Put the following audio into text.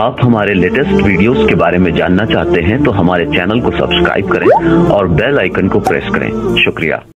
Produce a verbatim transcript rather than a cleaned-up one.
आप हमारे latest videos के बारे में जानना चाहते हैं तो हमारे चैनल को सब्सक्राइब करें और बेल आइकन को प्रेस करें। शुक्रिया।